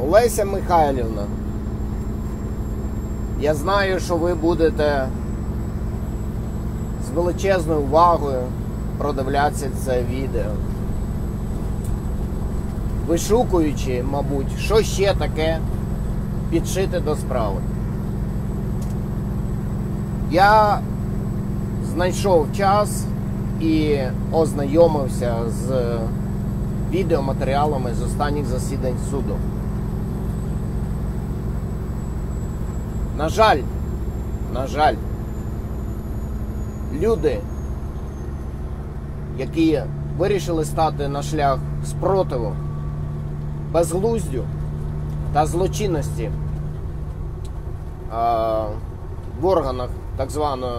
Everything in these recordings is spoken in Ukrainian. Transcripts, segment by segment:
Олеся Михайлівна, я знаю, що ви будете з величезною увагою продивлятися це відео, вишукуючи, мабуть, що ще таке підшити до справи. Я знайшов час і ознайомився з відеоматеріалами з останніх засідань суду. На жаль, люди, які вирішили стати на шлях спротиву, безглуздю та злочинності в органах так званої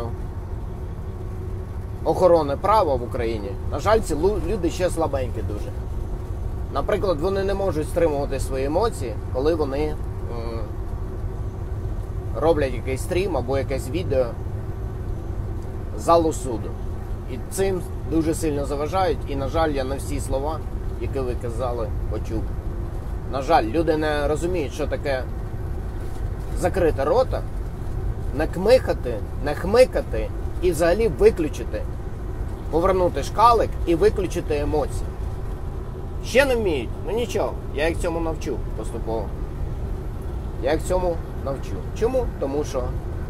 охорони права в Україні, на жаль, ці люди ще слабенькі дуже. Наприклад, вони не можуть стримувати свої емоції, коли вони роблять якийсь стрім або якесь відео з залу суду. І цим дуже сильно заважають. І, на жаль, я не всі слова, які ви казали, почув. На жаль, люди не розуміють, що таке закрити рота, не кмихати, не хмикати і взагалі виключити, повернути шкалик і виключити емоції. Ще не вміють? Ну нічого, я їх цьому навчу поступово. Я їх цьому навчу. Чому? Тому що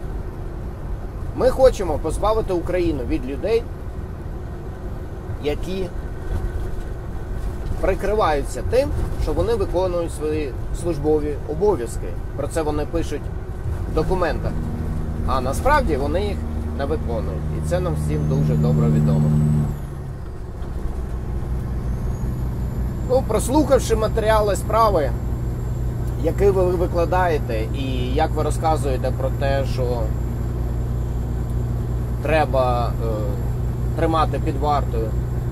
ми хочемо позбавити Україну від людей, які прикриваються тим, що вони виконують свої службові обов'язки. Про це вони пишуть в документах. А насправді вони їх не виконують. І це нам всім дуже добре відомо. Ну, прослухавши матеріали справи, які ви викладаєте, і як ви розказуєте про те, що треба тримати під вартою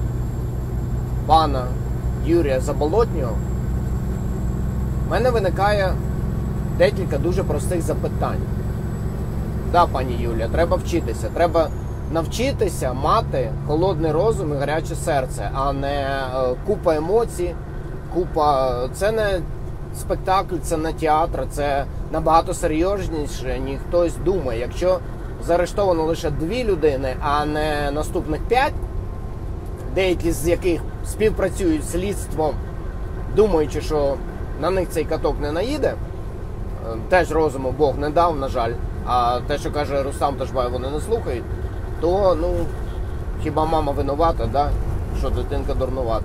пана Юрія Заболотнього, в мене виникає декілька дуже простих запитань. Да, пані Юлія, треба вчитися. Треба навчитися мати холодний розум і гаряче серце, а не купа емоцій, Це не спектакль, це не театр, це набагато серйозніше, ніж хтось думає. Якщо заарештовано лише 2 людини, а не наступних 5, деякі з яких співпрацюють з слідством, думаючи, що на них цей каток не наїде, теж розуму Бог не дав, на жаль, а те, що каже Рустам Ташбаєв, вони не слухають, то, хіба мама винувата, да? Що дитинка дурнувата.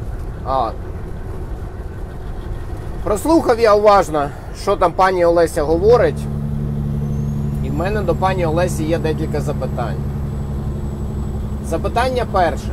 Прослухав я уважно, що там пані Олеся говорить, і в мене до пані Олесі є декілька запитань. Запитання перше.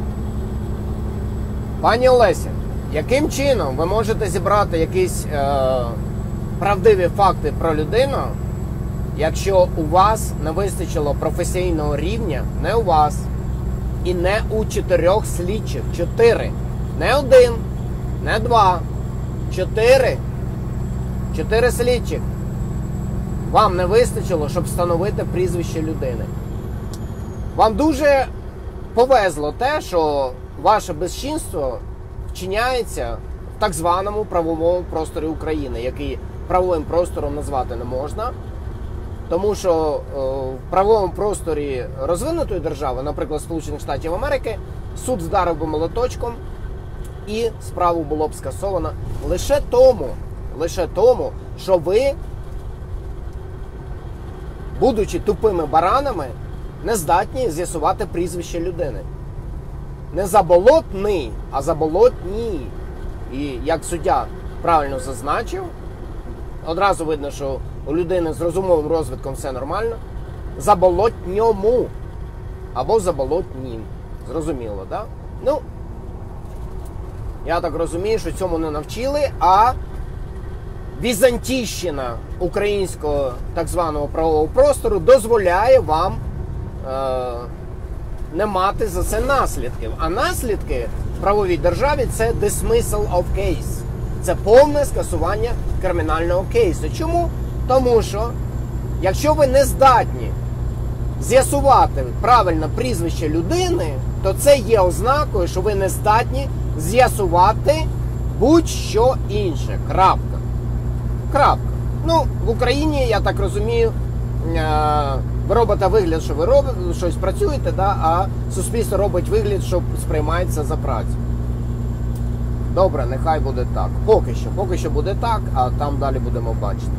Пані Олеся, яким чином ви можете зібрати якісь правдиві факти про людину, якщо у вас не вистачило професійного рівня, не у вас, і не у 4 слідчих, 4, не 1, не 2, 4 слідчих. Вам не вистачило, щоб встановити прізвище людини. Вам дуже повезло те, що ваше безчинство вчиняється в так званому правовому просторі України, який правовим простором назвати не можна, тому що в правовому просторі розвинутої держави, наприклад, Сполучених Штатів Америки, суд вдарив би молоточком і справу було б скасовано лише тому, що ви, будучи тупими баранами, не здатні з'ясувати прізвище людини. Не Заболотний, а Заболотній. І як суддя правильно зазначив, одразу видно, що у людини з розумовим розвитком все нормально. Заболотньому або Заболотнім. Зрозуміло, так? Да? Я так розумію, що цьому не навчили, а візантійщина українського так званого правового простору дозволяє вам не мати за це наслідків. А наслідки в правовій державі – це dismissal of case. Це повне скасування кримінального кейсу. Чому? Тому що, якщо ви не здатні з'ясувати правильне прізвище людини, то це є ознакою, що ви не здатні з'ясувати будь-що інше. Крапка. Крапка. Ну, в Україні, я так розумію, ви робите вигляд, що ви робите, щось працюєте, да, а суспільство робить вигляд, що сприймається за працю. Добре, нехай буде так. Поки що буде так, а там далі будемо бачити.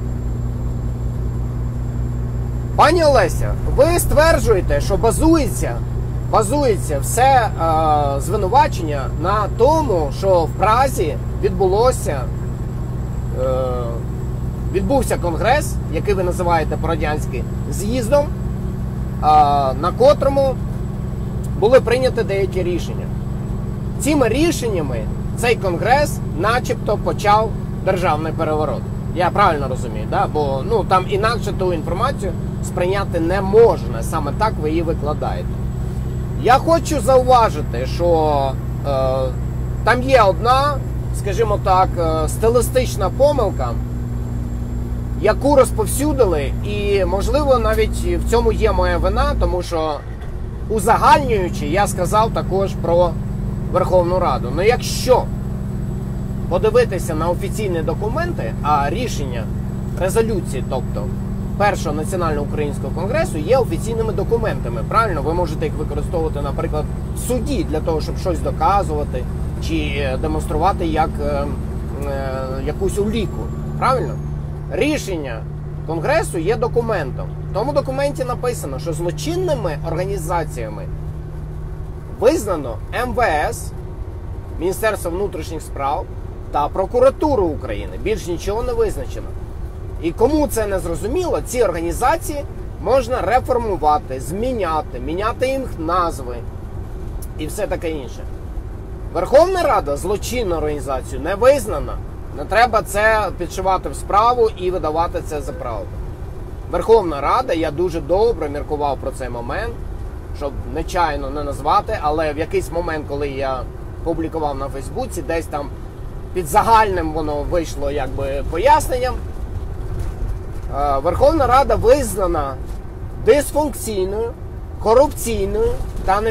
Пані Олеся, ви стверджуєте, що базується все звинувачення на тому, що в Празі відбувся конгрес, який ви називаєте по-радянськи з'їздом, на котрому були прийняті деякі рішення. Цими рішеннями цей конгрес начебто почав державний переворот. Я правильно розумію, да? Бо там інакше ту інформацію сприйняти не можна. Саме так ви її викладаєте. Я хочу зауважити, що там є одна, скажімо так, стилістична помилка, яку розповсюдили, і, можливо, навіть в цьому є моя вина, тому що, узагальнюючи, я сказав також про Верховну Раду. Но якщо подивитися на офіційні документи, а рішення резолюції, тобто Першого національно-українського конгресу, є офіційними документами, правильно? Ви можете їх використовувати, наприклад, в суді для того, щоб щось доказувати чи демонструвати як якусь уліку, правильно? Рішення конгресу є документом. В тому документі написано, що злочинними організаціями визнано МВС, Міністерство внутрішніх справ та прокуратуру України. Більш нічого не визначено. І кому це не зрозуміло, ці організації можна реформувати, міняти їм назви і все таке інше. Верховна Рада злочинну організацію не визнана. Не треба це підшивати в справу і видавати це за правду. Верховна Рада, я дуже добре міркував про цей момент, щоб нечайно не назвати, але в якийсь момент, коли я публікував на Фейсбуці, десь там під загальним воно вийшло якби поясненням, Верховна Рада визнана дисфункційною, корупційною та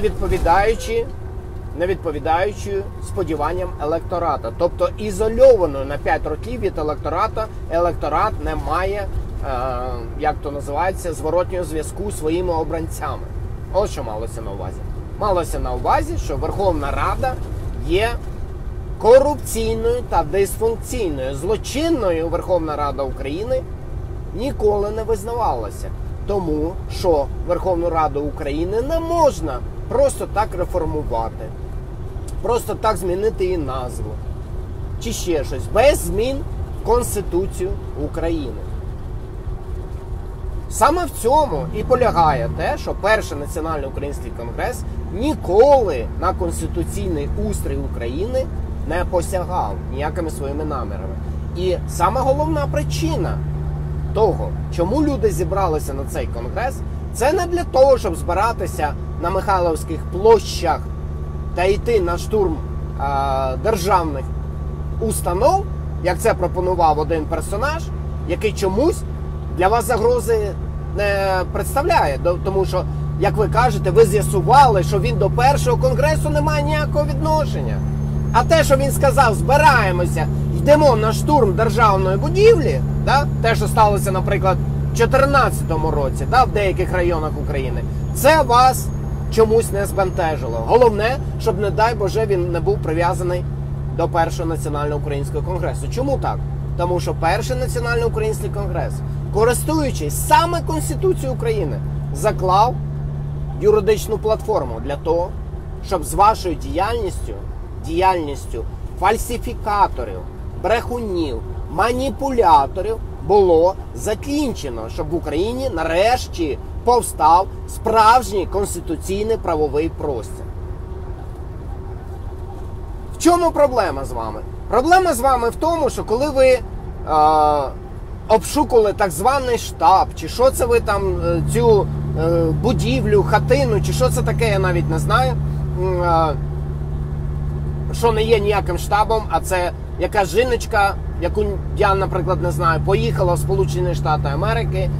не відповідаючою сподіванням електората. Тобто ізольованою на 5 років від електората. Електорат не має, як то називається, зворотнього зв'язку з своїми обранцями. Ось що малося на увазі. Малося на увазі, що Верховна Рада є корупційною та дисфункційною. Злочинною Верховна Рада України ніколи не визнавалася. Тому що Верховну Раду України не можна просто так реформувати, просто так змінити її назву, чи ще щось, без змін в Конституцію України. Саме в цьому і полягає те, що Перший національно-український конгрес ніколи на конституційний устрій України не посягав ніякими своїми намірами. І саме головна причина того, чому люди зібралися на цей конгрес, це не для того, щоб збиратися на Михайлівських площах та йти на штурм державних установ, як це пропонував один персонаж, який чомусь для вас загрози не представляє. Тому що, як ви кажете, ви з'ясували, що він до першого конгресу не має ніякого відношення. А те, що він сказав, збираємося, йдемо на штурм державної будівлі, да? Те, що сталося, наприклад, в 2014 році, да, в деяких районах України, це вас чомусь не збентежило. Головне, щоб, не дай Боже, він не був прив'язаний до Першого національно-українського конгресу. Чому так? Тому що Перший національно-український конгрес, користуючись саме Конституцією України, заклав юридичну платформу для того, щоб з вашою діяльністю фальсифікаторів, брехунів, маніпуляторів було закінчено, щоб в Україні нарешті повстав справжній конституційний правовий простір. В чому проблема з вами? Проблема з вами в тому, що коли ви обшукували так званий штаб, чи що це ви там, цю будівлю, хатину, чи що це таке, я навіть не знаю, що не є ніяким штабом, а це якась жіночка, яку я, наприклад, не знаю, поїхала в Сполучені Штати Америки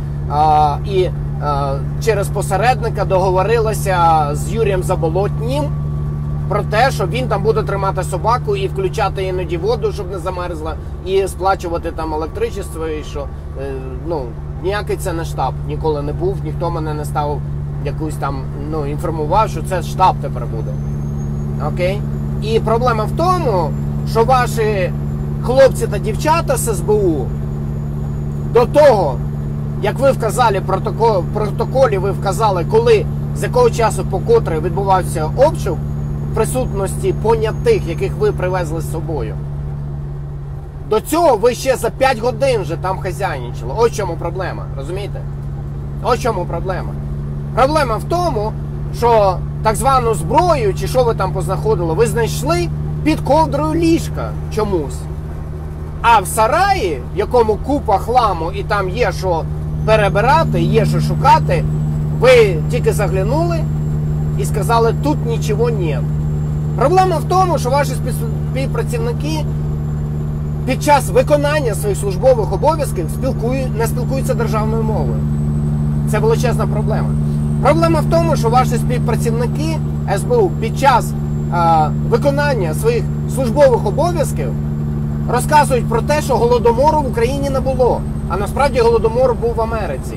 і через посередника договорилася з Юрієм Заболотнім про те, що він там буде тримати собаку і включати іноді воду, щоб не замерзла, і сплачувати там електричество, і що, ніякий це не штаб, ніколи не був, ніхто мене не ставив якусь там, інформував, що це штаб тепер буде. Окей? І проблема в тому, що ваші хлопці та дівчата з СБУ до того, як ви вказали в протоколі, ви вказали, коли, з якого часу по котрий відбувався обшук в присутності понятих, яких ви привезли з собою. До цього ви ще за 5 годин вже там хазяйничали. Ось в чому проблема, розумієте? Ось в чому проблема. Проблема в тому, що так звану зброю, чи що ви там познаходили, ви знайшли під ковдрою ліжка чомусь. А в сараї, в якому купа хламу і там є що перебирати, є що шукати, ви тільки заглянули і сказали, тут нічого нет. Проблема в тому, що ваші співпрацівники під час виконання своїх службових обов'язків не спілкуються державною мовою. Це величезна проблема. Проблема в тому, що ваші співпрацівники СБУ під час виконання своїх службових обов'язків розказують про те, що Голодомору в Україні не було. А насправді Голодомор був в Америці.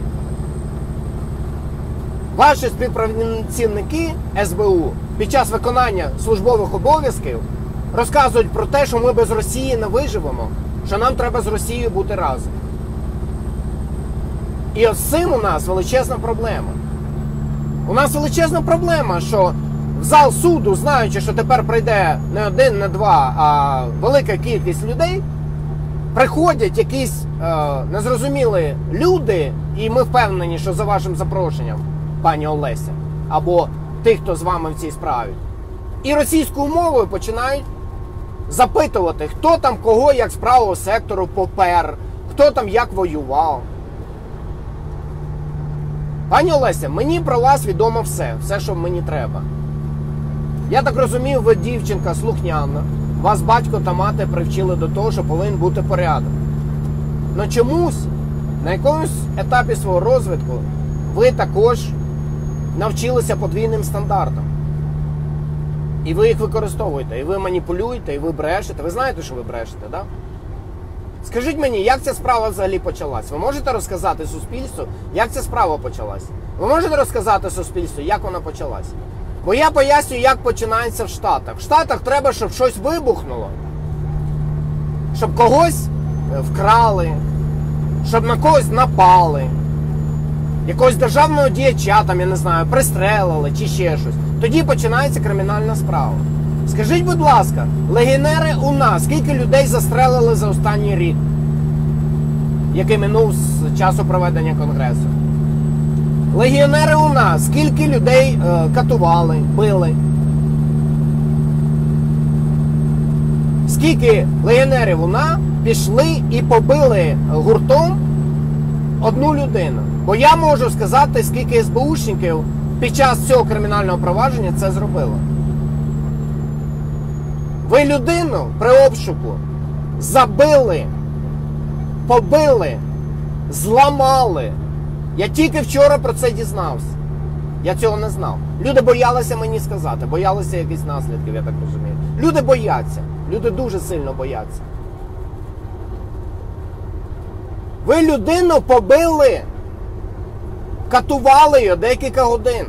Ваші співпрацівники СБУ під час виконання службових обов'язків розказують про те, що ми без Росії не виживемо, що нам треба з Росією бути разом. І ось з цим у нас величезна проблема. У нас величезна проблема, що в зал суду, знаючи, що тепер прийде не один, не два, а велика кількість людей, приходять якісь незрозумілі люди, і ми впевнені, що за вашим запрошенням, пані Олеся, або тих, хто з вами в цій справі, і російською мовою починають запитувати, хто там кого як з правого сектору попер, хто там як воював. Пані Олеся, мені про вас відомо все, що мені треба. Я так розумію, ви дівчинка слухняна, вас батько та мати привчили до того, що повинен бути порядок. Но чомусь, на якомусь етапі свого розвитку, ви також навчилися подвійним стандартам. І ви їх використовуєте, і ви маніпулюєте, і ви брешете. Ви знаєте, що ви брешете, так? Скажіть мені, як ця справа взагалі почалась? Ви можете розказати суспільству, як ця справа почалась? Ви можете розказати суспільству, як вона почалась? Бо я пояснюю, як починається в Штатах. В Штатах треба, щоб щось вибухнуло. Щоб когось вкрали, щоб на когось напали. Якогось державного діяча, там, я не знаю, пристрелили чи ще щось. Тоді починається кримінальна справа. Скажіть, будь ласка, легіонери у нас, скільки людей застрелили за останній рік, який минув з часу проведення Конгресу? Легіонери у нас, скільки людей катували, били? Скільки легіонерів у нас пішли і побили гуртом одну людину? Бо я можу сказати, скільки СБУшників під час цього кримінального провадження це зробило. Ви людину при обшуку забили, побили, зламали. Я тільки вчора про це дізнався. Я цього не знав. Люди боялися мені сказати, боялися якихось наслідків, я так розумію. Люди бояться, люди дуже сильно бояться. Ви людину побили, катували її декілька годин,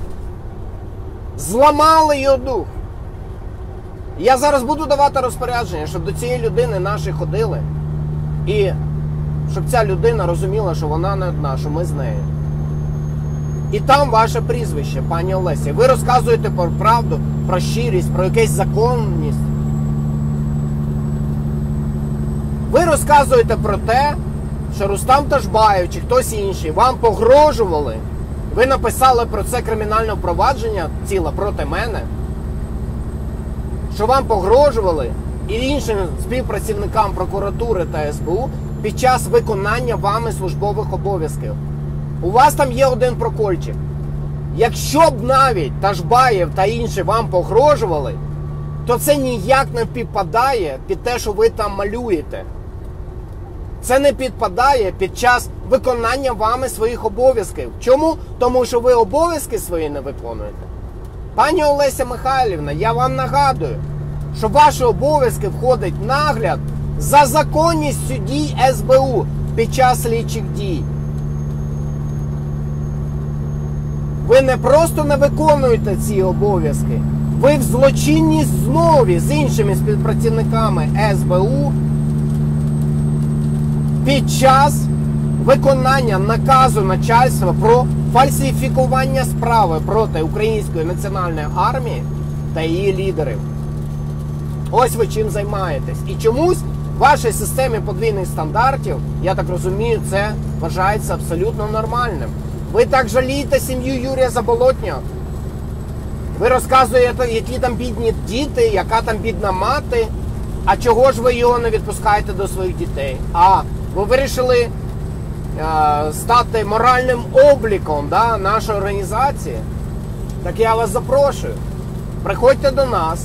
зламали її дух. Я зараз буду давати розпорядження, щоб до цієї людини наші ходили. І щоб ця людина розуміла, що вона не одна, що ми з нею. І там ваше прізвище, пані Олеся. Ви розказуєте про правду, про щирість, про якусь законність. Ви розказуєте про те, що Рустам Ташбаєв чи хтось інший вам погрожували. Ви написали про це кримінальне провадження ціле проти мене. Що вам погрожували і іншим співпрацівникам прокуратури та СБУ під час виконання вами службових обов'язків. У вас там є один прокольчик. Якщо б навіть Ташбаєв та інші вам погрожували, то це ніяк не підпадає під те, що ви там малюєте. Це не підпадає під час виконання вами своїх обов'язків. Чому? Тому що ви обов'язки свої не виконуєте. Пані Олеся Михайлівна, я вам нагадую, що в ваші обов'язки входить нагляд за законністю дій СБУ під час слідчих дій. Ви не просто не виконуєте ці обов'язки, ви в злочинній змові з іншими співпрацівниками СБУ під час виконання наказу начальства про фальсифікування справи проти Української національної армії та її лідерів. Ось ви чим займаєтесь. І чомусь в вашій системі подвійних стандартів, я так розумію, це вважається абсолютно нормальним. Ви так жалієте сім'ю Юрія Заболотнього. Ви розказуєте, які там бідні діти, яка там бідна мати. А чого ж ви його не відпускаєте до своїх дітей? Ви вирішили стати моральним обліком нашої організації? Так я вас запрошую. Приходьте до нас.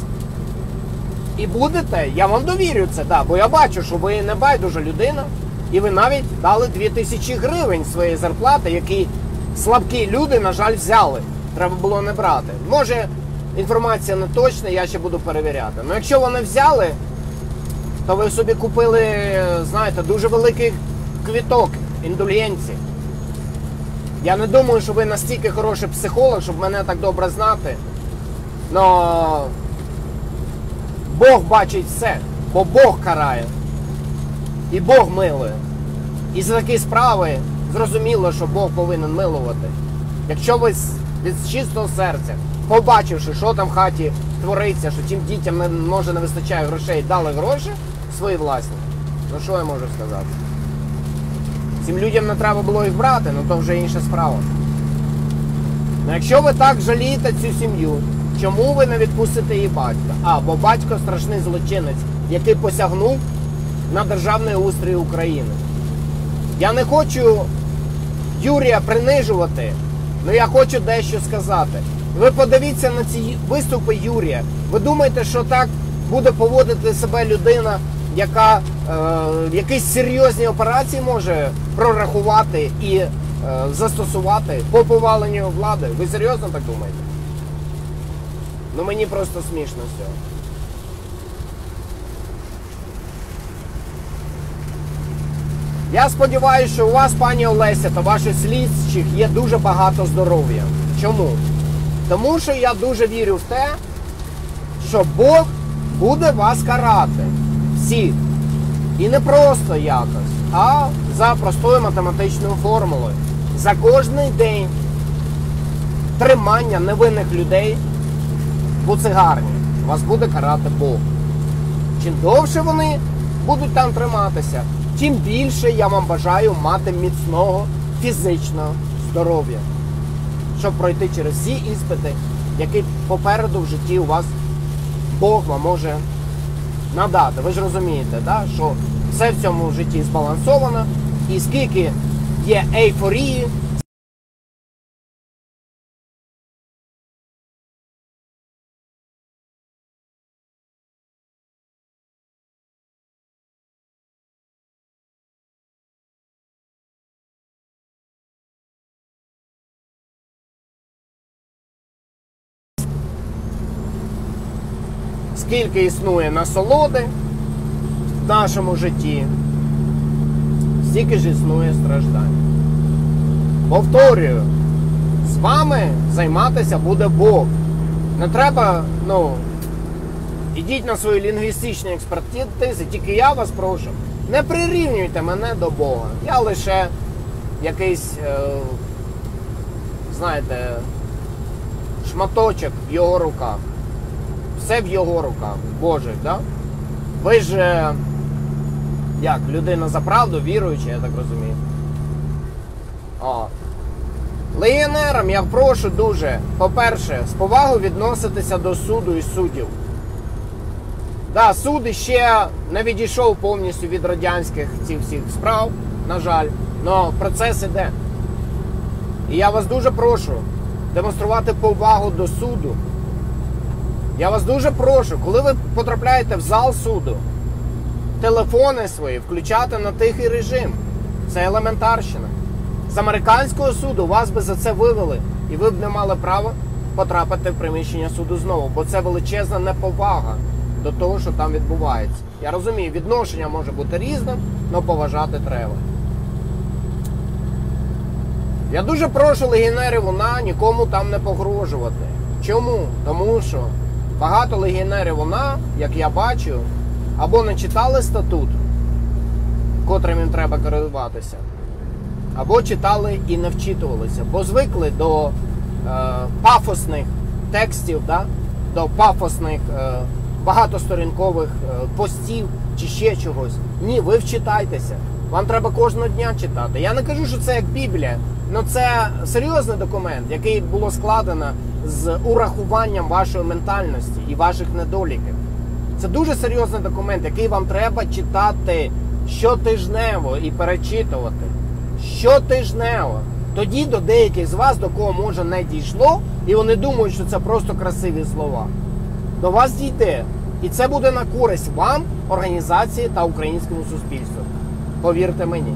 І будете, я вам довірю це, бо я бачу, що ви не байдужа людина. І ви навіть дали 2000 гривень своєї зарплати, які слабкі люди, на жаль, взяли. Треба було не брати. Може, інформація не точна, я ще буду перевіряти. Але якщо вони взяли, то ви собі купили, знаєте, дуже великий квіток, індульгенції. Я не думаю, що ви настільки хороший психолог, щоб мене так добре знати. Но Бог бачить все, бо Бог карає. І Бог милує. І за такі справи зрозуміло, що Бог повинен милувати. Якщо ви від чистого серця, побачивши, що там в хаті твориться, що тим дітям може не вистачає грошей, дали гроші свої власні, ну що я можу сказати? Цим людям не треба було їх брати, ну то вже інша справа. Ну якщо ви так жалієте цю сім'ю, чому ви не відпустите її батька? Бо батько страшний злочинець, який посягнув на державний устрій України. Я не хочу Юрія принижувати, але я хочу дещо сказати. Ви подивіться на ці виступи Юрія. Ви думаєте, що так буде поводити себе людина, яка якісь серйозні операції може прорахувати і застосувати по поваленню влади? Ви серйозно так думаєте? Ну мені просто смішно з цього. Я сподіваюся, що у вас, пані Олеся, та ваших слідчих є дуже багато здоров'я. Чому? Тому що я дуже вірю в те, що Бог буде вас карати. Всіх. І не просто якось, а за простою математичною формулою. За кожний день тримання невинних людей в буцегарні вас буде карати Бог. Чим довше вони будуть там триматися, тим більше я вам бажаю мати міцного фізичного здоров'я, щоб пройти через всі іспити, які попереду в житті у вас Бог вам може надати. Ви ж розумієте, що все в цьому житті збалансовано, і скільки є ейфорії, скільки існує насолоди в нашому житті, стільки ж існує страждань. Повторюю, з вами займатися буде Бог. Не треба, ідіть на свої лінгвістичні експертизи, тільки я вас прошу, не прирівнюйте мене до Бога. Я лише якийсь, шматочок в його руках. Все в його руках, Божих, Ви ж, людина за правду, віруюча, я так розумію. Легіонерам я прошу дуже, по-перше, з повагою відноситися до суду і суддів. Суд ще не відійшов повністю від радянських цих всіх справ, на жаль, але процес іде. І я вас дуже прошу демонструвати повагу до суду. Я вас дуже прошу, коли ви потрапляєте в зал суду, телефони свої включати на тихий режим. Це елементарщина. З американського суду вас би за це вивели, і ви б не мали права потрапити в приміщення суду знову, бо це величезна неповага до того, що там відбувається. Я розумію, відношення може бути різним, але поважати треба. Я дуже прошу легіонерів УНА нікому там не погрожувати. Чому? Тому що багато легіонерів УНА, як я бачу, або не читали статут, котрим їм треба керуватися, або читали і не вчитувалися, бо звикли до пафосних текстів, да? До пафосних багатосторінкових постів чи ще чогось. Ні, ви вчитайтеся. Вам треба кожного дня читати. Я не кажу, що це як Біблія, але це серйозний документ, який було складено з урахуванням вашої ментальності і ваших недоліків. Це дуже серйозний документ, який вам треба читати щотижнево і перечитувати. Щотижнево. Тоді до деяких з вас, до кого може не дійшло, і вони думають, що це просто красиві слова, до вас дійде. І це буде на користь вам, організації та українському суспільству. Повірте мені.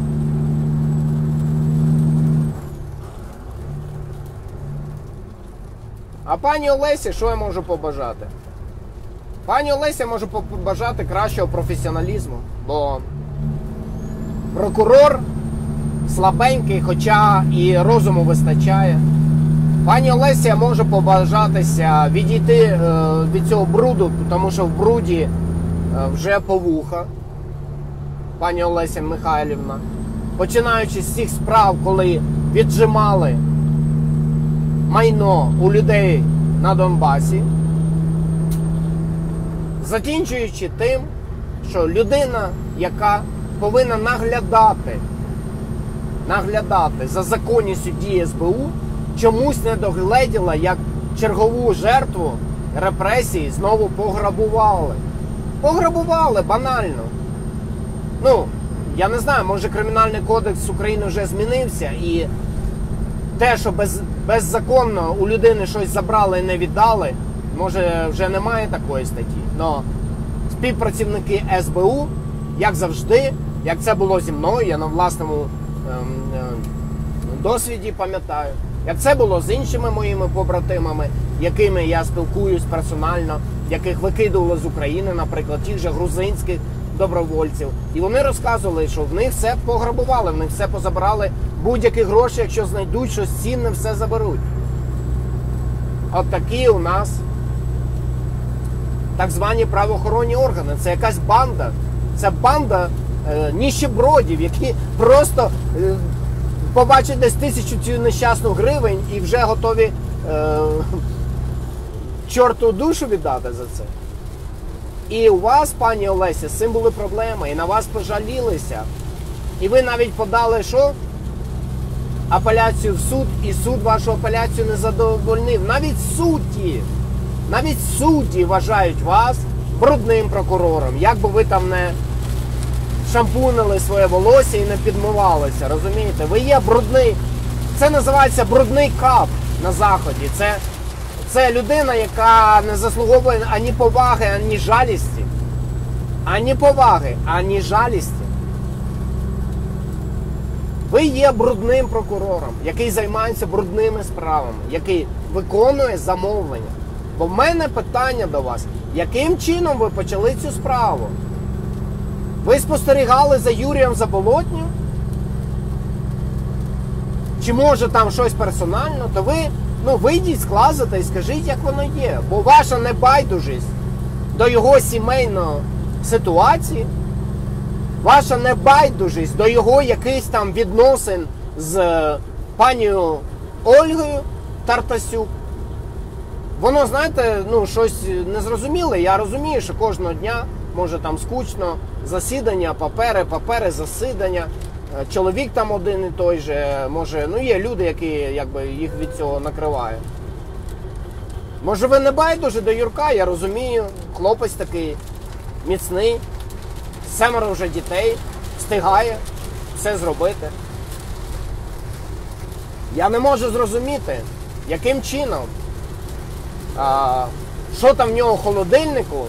А пані Олесі, що я можу побажати? Пані Олесі можу побажати кращого професіоналізму, бо прокурор слабенький, хоча і розуму вистачає. Пані Олесі може побажатися відійти від цього бруду, тому що в бруді вже по вуха. Пані Олеся Михайлівна. Починаючи з цих справ, коли віджимали майно у людей на Донбасі, закінчуючи тим, що людина, яка повинна наглядати за законністю дії СБУ, чомусь не догледіла, як чергову жертву репресій знову пограбували. Пограбували банально. Ну, я не знаю, може Кримінальний кодекс України вже змінився, і те, що беззаконно у людини щось забрали і не віддали, може вже немає такої статті. Но співпрацівники СБУ, як завжди, як це було зі мною, я на власному досвіді пам'ятаю, як це було з іншими моїми побратимами, якими я спілкуюсь персонально, яких викидували з України, наприклад, тих же грузинських добровольців. І вони розказували, що в них все пограбували, в них все позабирали, будь-які гроші, якщо знайдуть щось цінне, все заберуть. От такі у нас так звані правоохоронні органи. Це якась банда. Це банда ніщебродів, які просто побачать десь 1000 цю нещасну гривень і вже готові чорту душу віддати за це. І у вас, пані Олеся, з цим були проблеми, і на вас пожалілися. І ви навіть подали, що? Апеляцію в суд, і суд вашу апеляцію не задовольнив. Навіть судді вважають вас брудним прокурором. Як би ви там не шампунили своє волосся і не підмивалися, розумієте? Ви є брудний. Це називається брудний кап на Заході. Це людина, яка не заслуговує ані поваги, ані жалісті. Ані поваги, ані жалісті. Ви є брудним прокурором, який займається брудними справами, який виконує замовлення. Бо в мене питання до вас, яким чином ви почали цю справу? Ви спостерігали за Юрієм Заболотнім? Чи може там щось персонально? То ви, вийдіть з класу і скажіть, як воно є. Бо ваша небайдужість до його сімейної ситуації, ваша небайдужість до його якихось там відносин з панією Ольгою Тартасюк, воно, знаєте, щось незрозуміле. Я розумію, що кожного дня, може там скучно, засідання, папери, засідання. Чоловік там один і той же, може, є люди, які якби їх від цього накривають. Може ви не байдуже до Юрка, я розумію, хлопець такий міцний, 7 вже дітей, встигає все зробити. Я не можу зрозуміти, яким чином, що там в нього в холодильнику,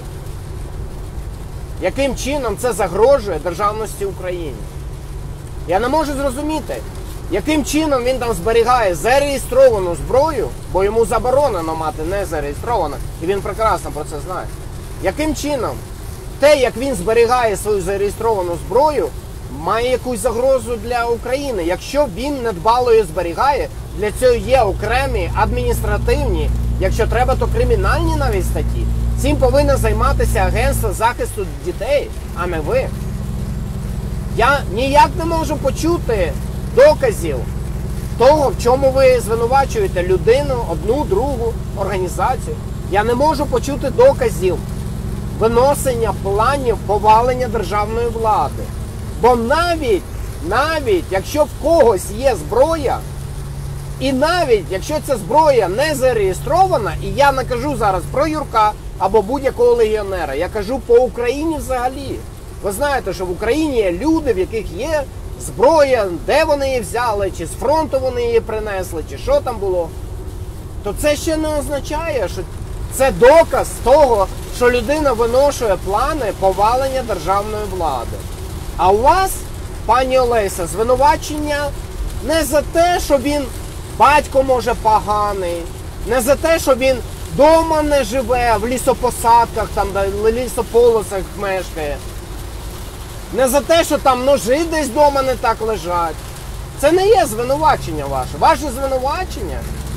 яким чином це загрожує державності України. Я не можу зрозуміти, Яким чином він там зберігає зареєстровану зброю, бо йому заборонено мати незареєстровану, і він прекрасно про це знає. Яким чином те, як він зберігає свою зареєстровану зброю, має якусь загрозу для України? Якщо він недбало її зберігає, для цього є окремі адміністративні, якщо треба, то кримінальні навіть статті. Цим повинно займатися Агентство захисту дітей, а не ви. Я ніяк не можу почути доказів того, в чому ви звинувачуєте людину, одну, другу організацію. Я не можу почути доказів виносення планів повалення державної влади. Бо навіть якщо в когось є зброя, і навіть якщо ця зброя не зареєстрована, і я не кажу зараз про Юрка або будь-якого легіонера, я кажу по Україні взагалі. Ви знаєте, що в Україні є люди, в яких є зброя, де вони її взяли, чи з фронту вони її принесли, чи що там було. То це ще не означає, що це доказ того, що людина виношує плани повалення державної влади. А у вас, пані Олеся, звинувачення не за те, що він батько, може, поганий, не за те, що він вдома не живе, в лісопосадках, там, лісополосах мешкає. Не за те, що там ножи десь вдома не так лежать. Це не є звинувачення ваше. Ваше звинувачення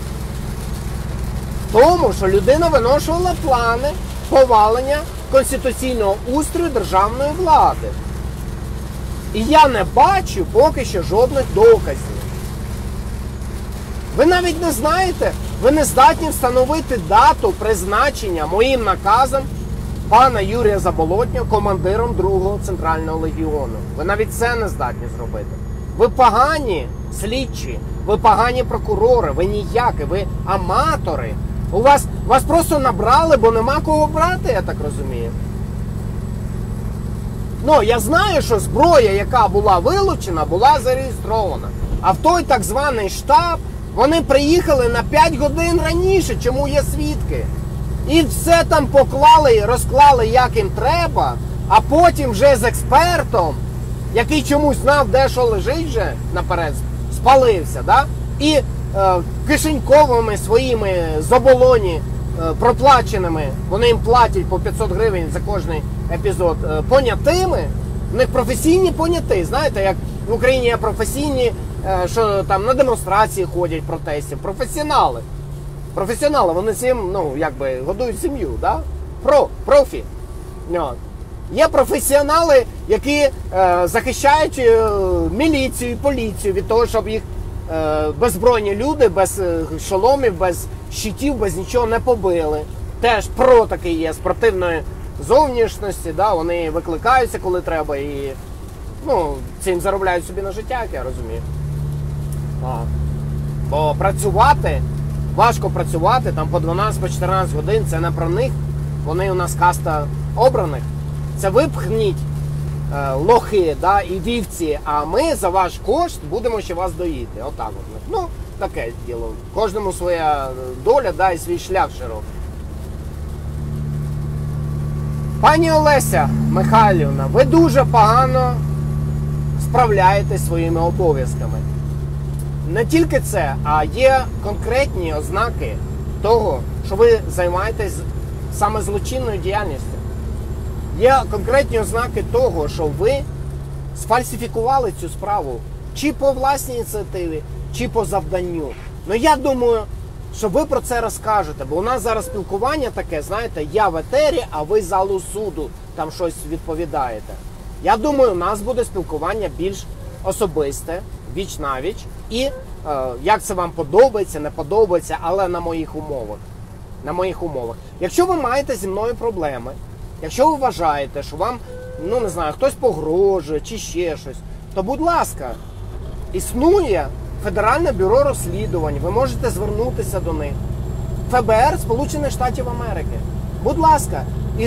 в тому, що людина виношувала плани повалення конституційного устрою державної влади. І я не бачу поки що жодних доказів. Ви навіть не знаєте, ви не здатні встановити дату призначення моїм наказом пана Юрія Заболотнього командиром 2-го Центрального легіону. Ви навіть це не здатні зробити. Ви погані слідчі, ви погані прокурори, ви ніякі, ви аматори. Вас просто набрали, бо нема кого брати, я так розумію. Ну, я знаю, що зброя, яка була вилучена, була зареєстрована. А в той так званий штаб вони приїхали на 5 годин раніше, чому є свідки. І все там поклали, розклали, як їм треба, а потім вже з експертом, який чомусь знав, де що лежить вже наперед, спалився, да? І кишеньковими своїми з оболоні проплаченими, вони їм платять по 500 гривень за кожний епізод, понятими, в них професійні поняті, знаєте, як в Україні є професійні, що там на демонстрації ходять, протестів, професіонали. Професіонали, вони цим, годують сім'ю, да? Профі. Є професіонали, які захищають міліцію і поліцію від того, щоб їх беззбройні люди, без шоломів, без щитів, без нічого не побили. Теж про таке є, спортивної зовнішності, да? Вони викликаються, коли треба, і цим заробляють собі на життя, як я розумію. Бо працювати, важко працювати, там по 12-14 годин, це не про них. Вони у нас каста обраних. Це випхніть лохи, да, і вівці, а ми за ваш кошт будемо ще вас доїти. Отак от. Таке діло. Кожному своя доля, да, і свій шлях широкий. Пані Олеся Михайлівна, ви дуже погано справляєтесь своїми обов'язками. Не тільки це, а є конкретні ознаки того, що ви займаєтесь саме злочинною діяльністю. Є конкретні ознаки того, що ви сфальсифікували цю справу чи по власній ініціативі, чи по завданню. Я думаю, що ви про це розкажете, бо у нас зараз спілкування таке, знаєте, я в етері, а ви залу суду там щось відповідаєте. Я думаю, у нас буде спілкування більш особисте, віч-навіч, і як це вам подобається, не подобається, але на моїх умовах. На моїх умовах. Якщо ви маєте зі мною проблеми, якщо ви вважаєте, що вам, хтось погрожує чи ще щось, то, будь ласка, існує Федеральне бюро розслідувань, ви можете звернутися до них. ФБР Сполучених Штатів Америки. Будь ласка,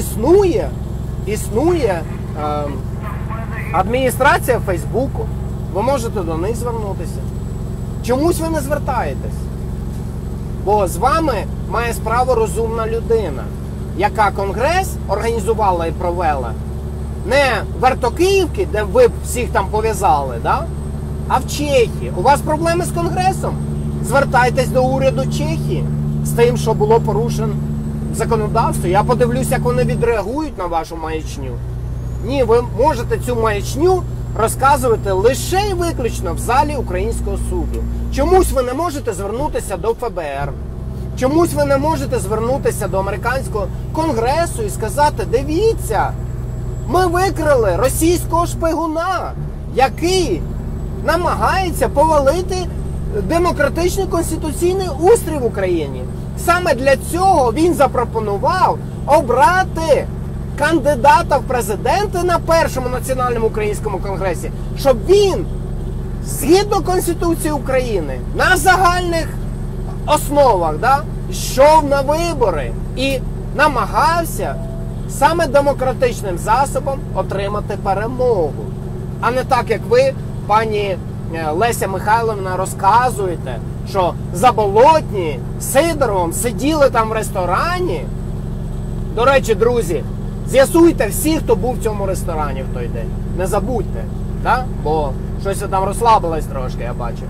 існує адміністрація Фейсбуку, ви можете до них звернутися. Чомусь ви не звертаєтесь. Бо з вами має справу розумна людина, яка Конгрес організувала і провела. Не Вертокиївки, де ви всіх там пов'язали, да? А в Чехії? У вас проблеми з Конгресом? Звертайтесь до уряду Чехії з тим, що було порушено законодавство. Я подивлюсь, як вони відреагують на вашу маячню. Ні, ви можете цю маячню розказувати лише і виключно в залі українського суду. Чомусь ви не можете звернутися до ФБР. Чомусь ви не можете звернутися до американського Конгресу і сказати: дивіться, ми викрили російського шпигуна, який намагається повалити демократичний конституційний устрій в Україні. Саме для цього він запропонував обрати кандидата в президенти на першому національному українському конгресі, щоб він, згідно Конституції України, на загальних основах, йшов на вибори і намагався саме демократичним засобом отримати перемогу. А не так, як ви, пані Леся Михайлівна, розказуєте, що Заболотні з Сидоровим сиділи там в ресторані. До речі, друзі, з'ясуйте всі, хто був в цьому ресторані в той день. Не забудьте, так? Бо щось там розслабилось трошки, я бачу.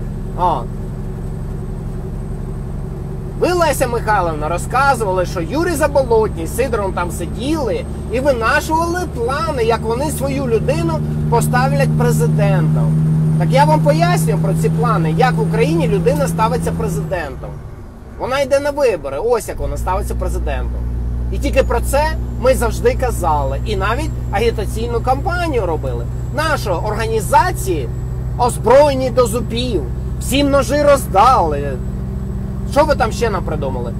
Ви, Леся Михайлівна, розказували, що Юрій Заболотній з Сидоровим там сиділи і винашували плани, як вони свою людину поставлять президентом. Так я вам пояснюю про ці плани, як в Україні людина ставиться президентом. Вона йде на вибори, ось як вона ставиться президентом. І тільки про це ми завжди казали. І навіть агітаційну кампанію робили. Наші організації озброєні до зубів, всім ножі роздали. Що ви там ще напридумали?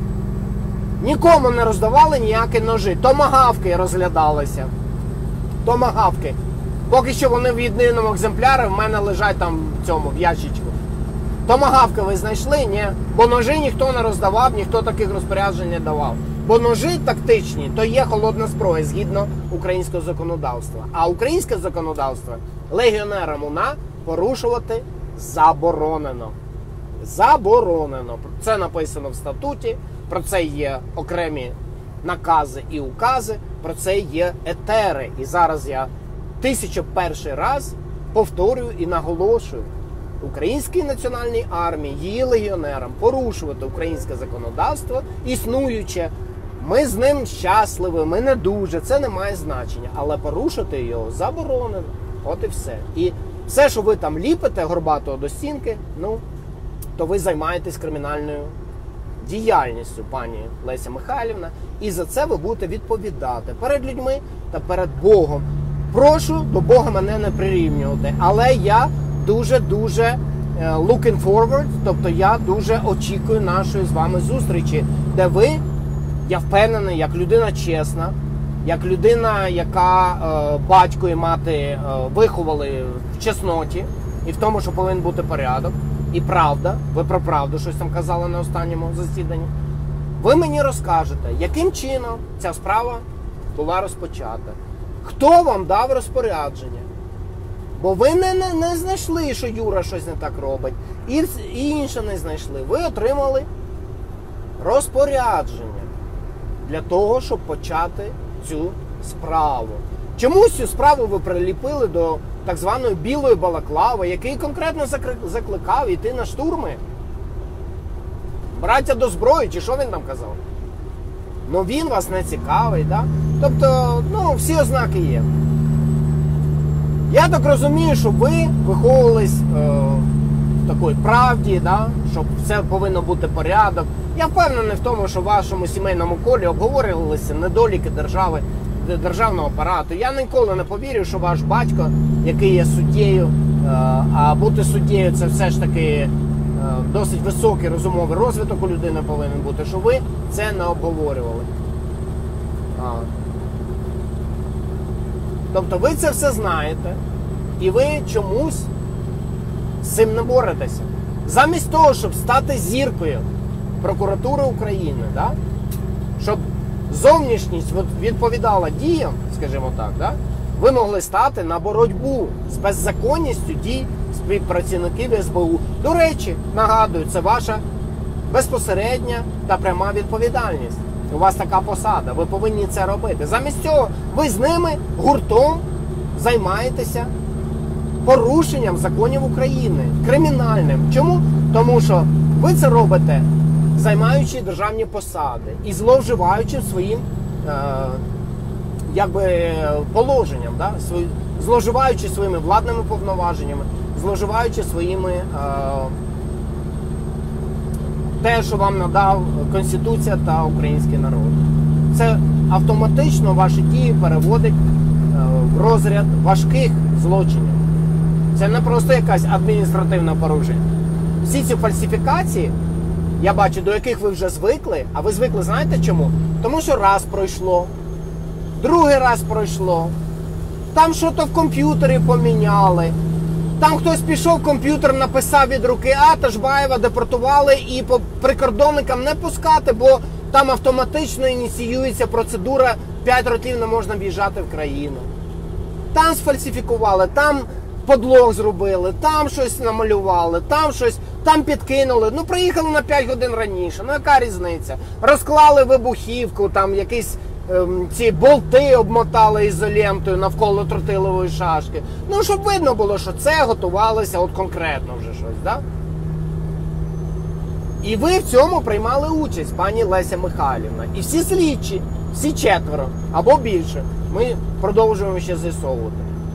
Нікому не роздавали ніякі ножі. Томагавки розглядалися. Томагавки. Поки що вони в єдиному екземплярі в мене лежать там в цьому, в ящичку. Томагавки ви знайшли? Ні. Бо ножі ніхто не роздавав, ніхто таких розпоряджень не давав. Бо ножі тактичні, то є холодна зброя, згідно українського законодавства. А українське законодавство легіонерам УНА порушувати заборонено. Заборонено. Це написано в статуті, про це є окремі накази і укази, про це є етери. І зараз я 1001 раз повторюю і наголошую: Українській національній армії, її легіонерам порушувати українське законодавство існуюче. Ми з ним щасливі, ми не дуже, це не має значення. Але порушити його заборонено. От і все. І все, що ви там ліпите горбатого до стінки, то ви займаєтесь кримінальною діяльністю, пані Леся Михайлівна. І за це ви будете відповідати перед людьми та перед Богом. Прошу до Бога мене не прирівнювати, але я дуже looking forward, тобто я дуже очікую нашої з вами зустрічі, де ви, я впевнений, як людина чесна, як людина, яка батько і мати виховали в чесноті і в тому, що повинен бути порядок, і правда, ви про правду щось там казали на останньому засіданні, ви мені розкажете, яким чином ця справа була розпочата. Хто вам дав розпорядження? Бо ви не знайшли, що Юра щось не так робить. І інше не знайшли. Ви отримали розпорядження для того, щоб почати цю справу. Чомусь цю справу ви приліпили до так званої білої балаклави, який конкретно закликав йти на штурми. Браття до зброї, чи що він там казав? Він вас не цікавий, так? Тобто, всі ознаки є. Я так розумію, що ви виховувались в такій правді, що все повинно бути порядок. Я впевнений в тому, що в вашому сімейному колі обговорювалися недоліки держави, державного апарату. Я ніколи не повірю, що ваш батько, який є суддєю, а бути суддєю – це все ж таки досить високий розумовий розвиток у людини повинен бути, що ви це не обговорювали. Тобто ви це все знаєте, і ви чомусь з цим не боретеся. Замість того, щоб стати зіркою прокуратури України, щоб зовнішність відповідала діям, скажімо так, ви могли стати на боротьбу з беззаконністю дій співпрацівників СБУ. До речі, нагадую, це ваша безпосередня та пряма відповідальність. У вас така посада, ви повинні це робити. Замість цього ви з ними гуртом займаєтеся порушенням законів України, кримінальним. Чому? Тому що ви це робите, займаючи державні посади і зловживаючи своїм положенням, да? Зловживаючи своїми владними повноваженнями, зловживаючи своїми те, що вам надав Конституція та український народ. Це автоматично ваші дії переводить в розряд важких злочинів. Це не просто якась адміністративна порушення. Всі ці фальсифікації, я бачу, до яких ви вже звикли, а ви звикли, знаєте чому? Тому що раз пройшло, другий раз пройшло, там щось в комп'ютері поміняли, там хтось пішов, комп'ютер написав від руки, Ташбаєва депортували і по прикордонникам не пускати, бо там автоматично ініціюється процедура, 5 років не можна в'їжджати в країну. Там сфальсифікували, там подлог зробили, там щось намалювали, там підкинули. Ну, приїхали на 5 годин раніше, ну яка різниця? Розклали вибухівку, там якісь ці болти обмотали ізолентою навколо тротилової шашки. Ну, щоб видно було, що це готувалося от конкретно вже щось, да? І ви в цьому приймали участь, пані Леся Михайлівна. І всі слідчі, всі 4 або більше, ми продовжуємо ще з'ясовувати.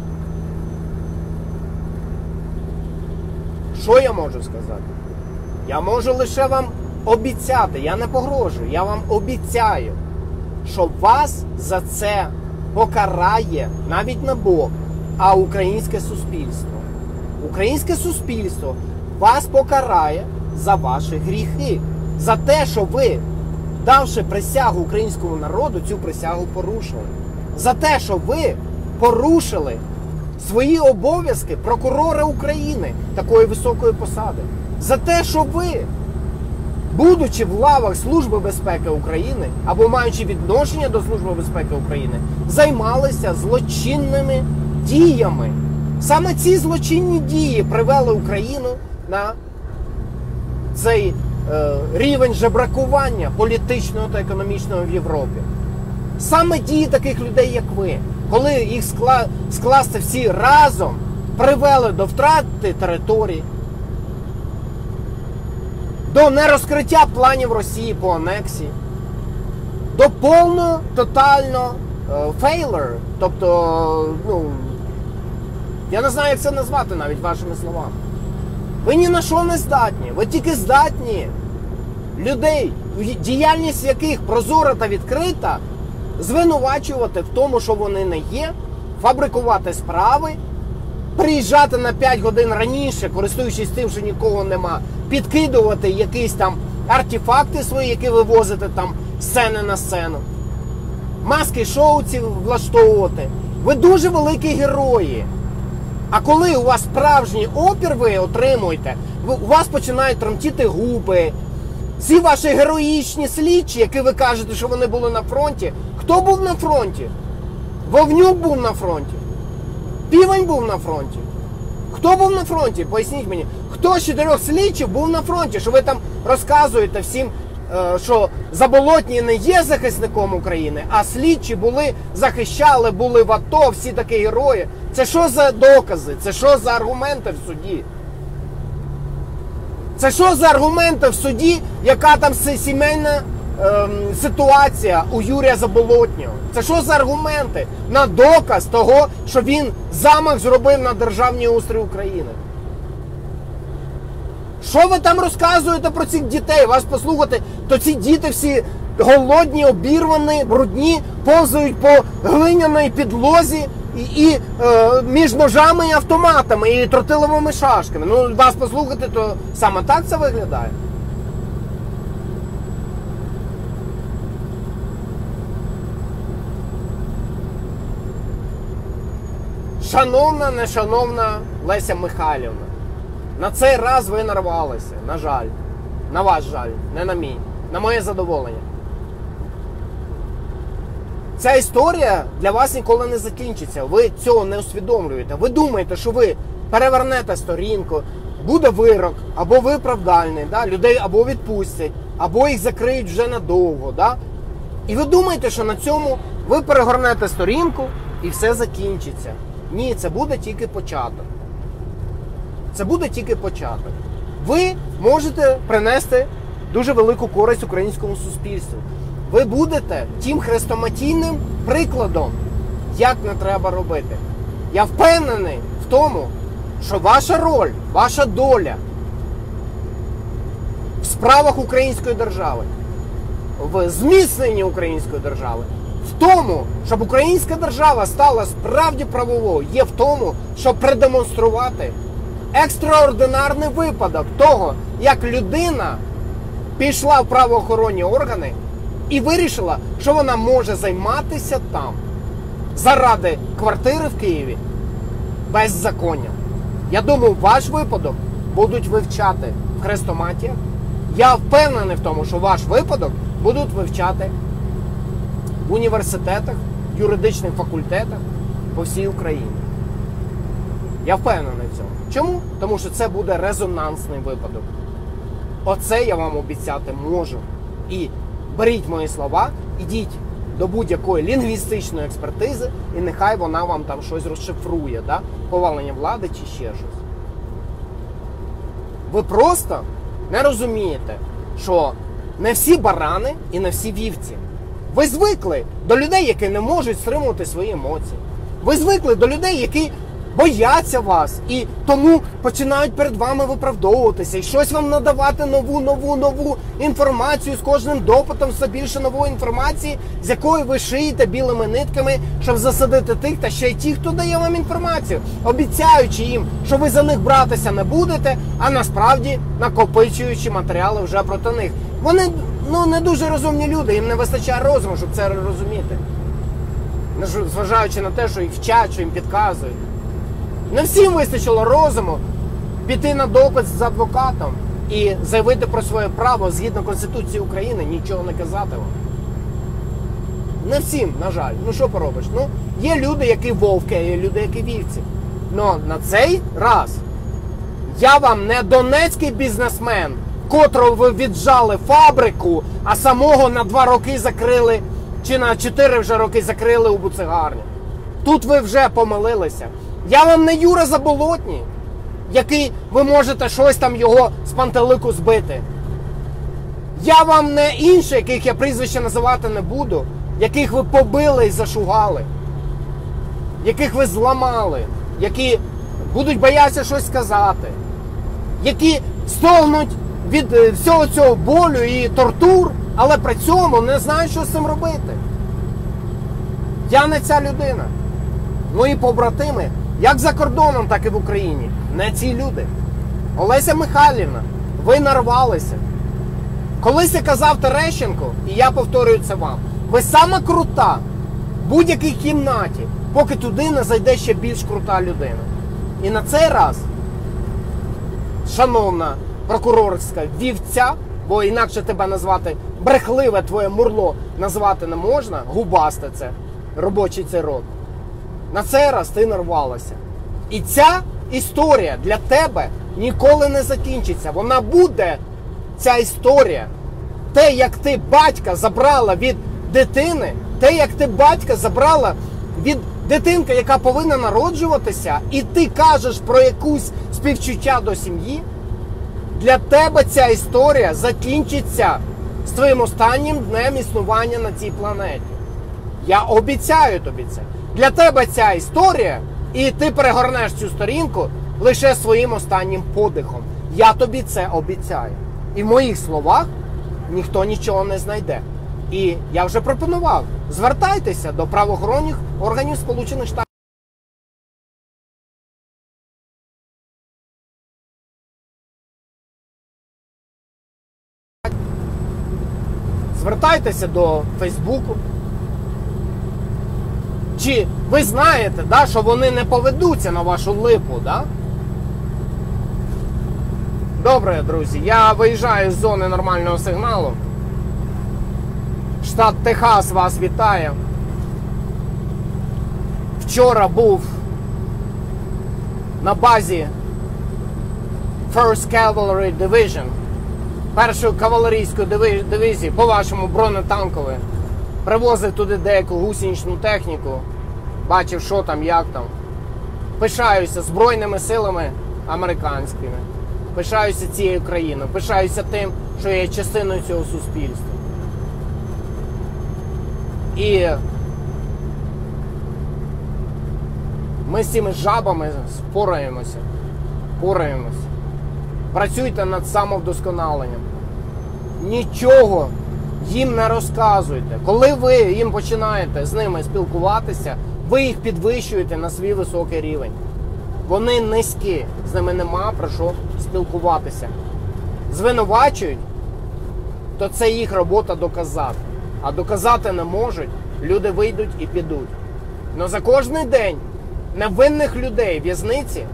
Що я можу сказати? Я можу лише вам обіцяти, я не погрожую, я вам обіцяю, що вас за це покарає навіть не Бог, а українське суспільство. Українське суспільство вас покарає за ваші гріхи, за те, що ви, давши присягу українському народу, цю присягу порушили. За те, що ви порушили свої обов'язки прокурора України, такої високої посади. За те, що ви, будучи в лавах Служби безпеки України, або маючи відношення до Служби безпеки України, займалися злочинними діями. Саме ці злочинні дії привели Україну на цей рівень жебракування політичного та економічного в Європі. Саме дії таких людей, як ви, коли їх скласти всі разом, привели до втрати територій, до нерозкриття планів Росії по анексії, до повного, тотального failure, тобто, я не знаю, як це назвати навіть вашими словами. Ви ні на що не здатні, ви тільки здатні людей, діяльність яких прозора та відкрита, звинувачувати в тому, що вони не є, фабрикувати справи, приїжджати на 5 годин раніше, користуючись тим, що нікого нема, підкидувати якісь там артефакти свої, які ви возите там сцени на сцену, маски-шоу ці влаштовувати. Ви дуже великі герої. А коли у вас справжній опір ви отримуєте, у вас починають тремтіти губи. Ці ваші героїчні слідчі, які ви кажете, що вони були на фронті. Хто був на фронті? Вовнюк був на фронті. Півень був на фронті. Хто був на фронті? Поясніть мені. Хто з 4 слідчих був на фронті? Що ви там розказуєте всім, що Заболотній не є захисником України, а слідчі захищали, були в АТО, всі такі герої. Це що за докази? Це що за аргументи в суді? Це що за аргументи в суді, яка там сімейна ситуація у Юрія Заболотнього? Це що за аргументи на доказ того, що він замах зробив на державний устрій України? Що ви там розказуєте про цих дітей? Вас послухати, то ці діти всі голодні, обірвані, брудні, повзають по глиняній підлозі і між ножами і автоматами, і тротиловими шашками. Ну, вас послухати, то саме так це виглядає. Шановна, нешановна Леся Михайлівна, на цей раз ви нарвалися, на жаль. На ваш жаль, не на мій. На моє задоволення. Ця історія для вас ніколи не закінчиться. Ви цього не усвідомлюєте. Ви думаєте, що ви перевернете сторінку, буде вирок, або виправдальний, да? Людей або відпустять, або їх закриють вже надовго. Да? І ви думаєте, що на цьому ви перегорнете сторінку і все закінчиться. Ні, це буде тільки початок. це буде тільки початок. Ви можете принести дуже велику користь українському суспільству. Ви будете тим хрестоматійним прикладом, як не треба робити. Я впевнений в тому, що ваша роль, ваша доля в справах української держави, в зміцненні української держави, в тому, щоб українська держава стала справді правовою, є в тому, щоб продемонструвати екстраординарний випадок того, як людина пішла в правоохоронні органи і вирішила, що вона може займатися там заради квартири в Києві беззаконня. Я думаю, ваш випадок будуть вивчати в хрестоматіях. Я впевнений в тому, що ваш випадок будуть вивчати в університетах, юридичних факультетах по всій Україні. Я впевнений в цьому. Чому? Тому що це буде резонансний випадок. Оце я вам обіцяти можу. І беріть мої слова, ідіть до будь-якої лінгвістичної експертизи, і нехай вона вам там щось розшифрує, да? Повалення влади чи ще щось. Ви просто не розумієте, що не всі барани і не всі вівці. Ви звикли до людей, які не можуть стримувати свої емоції. Ви звикли до людей, які бояться вас і тому починають перед вами виправдовуватися і щось вам надавати нову інформацію, з кожним допитом все більше нової інформації, з якої ви шиєте білими нитками, щоб засадити тих, та ще й ті, хто дає вам інформацію, обіцяючи їм, що ви за них братися не будете, а насправді накопичуючи матеріали вже проти них. Вони не дуже розумні люди, їм не вистачає розуму, щоб це розуміти. Зважаючи на те, що їх вчать, що їм підказують. Не всім вистачило розуму піти на допит з адвокатом і заявити про своє право згідно Конституції України, нічого не казати вам. Не всім, на жаль. Ну що поробиш? Ну, є люди, які вовки, а є люди, які вівці. Но на цей раз я вам не донецький бізнесмен, котрого ви віджали фабрику, а самого на 2 роки закрили, чи на 4 вже роки закрили у буцегарні. Тут ви вже помилилися. Я вам не Юра Заболотній, який ви можете щось там його з пантелику збити. Я вам не інший, яких я прізвище називати не буду, яких ви побили і зашугали, яких ви зламали, які будуть боятися щось сказати, які стогнуть від всього цього болю і тортур, але при цьому не знають, що з цим робити. Я не ця людина. Мої побратими, як за кордоном, так і в Україні, не ці люди. Олеся Михайлівна, ви нарвалися. Колись я казав Терещенко, і я повторюю це вам, ви сама крута в будь-якій кімнаті, поки туди не зайде ще більш крута людина. І на цей раз, шановна прокурорська вівця, бо інакше тебе назвати брехливе твоє мурло назвати не можна, губасте це, робочий цей рот. На цей раз ти нарвалася. І ця історія для тебе ніколи не закінчиться. Вона буде, ця історія. Те, як ти батька забрала від дитини, те, як ти батька забрала від дитинки, яка повинна народжуватися, і ти кажеш про якусь співчуття до сім'ї, для тебе ця історія закінчиться з твоїм останнім днем існування на цій планеті. Я обіцяю тобі це. Для тебе ця історія, і ти перегорнеш цю сторінку лише своїм останнім подихом. Я тобі це обіцяю. І в моїх словах ніхто нічого не знайде. І я вже пропонував, звертайтеся до правоохоронних органів Сполучених Штатів. Звертайтеся до Фейсбуку. Чи ви знаєте, да, що вони не поведуться на вашу липу, да? Добре, друзі, я виїжджаю з зони нормального сигналу. Штат Техас вас вітає. Вчора був на базі First Cavalry Division, першої кавалерійської дивізії, по-вашому бронетанкової. Привозив туди деяку гусеничну техніку, бачив, що там, як там. Пишаюся Збройними силами американськими. Пишаюся цією країною. Пишаюся тим, що я є частиною цього суспільства. І ми з цими жабами впораємося. Працюйте над самовдосконаленням. Нічого їм не розказуйте. Коли ви їм починаєте з ними спілкуватися, ви їх підвищуєте на свій високий рівень. Вони низькі, з ними нема про що спілкуватися. Звинувачують, то це їх робота доказати. А доказати не можуть, люди вийдуть і підуть. Но за кожний день невинних людей в в'язниці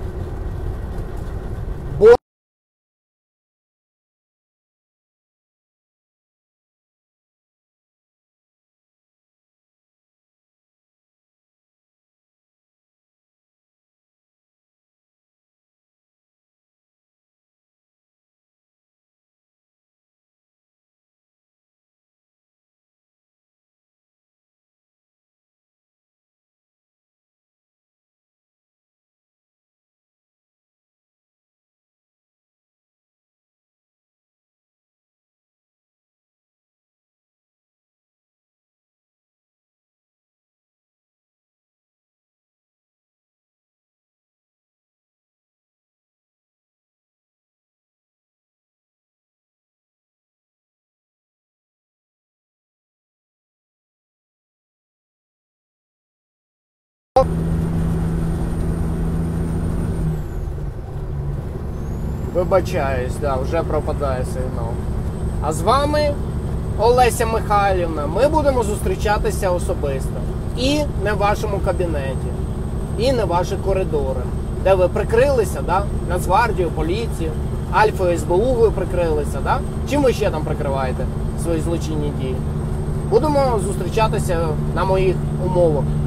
вибачаюсь, да, вже пропадає сигнал. А з вами, Олеся Михайлівна, ми будемо зустрічатися особисто. І не в вашому кабінеті, і не в ваші коридори, де ви прикрилися, да? Нацгвардію, поліцію, Альфа СБУ ви прикрилися, да? Чим ви ще там прикриваєте свої злочинні дії? Будемо зустрічатися на моїх умовах.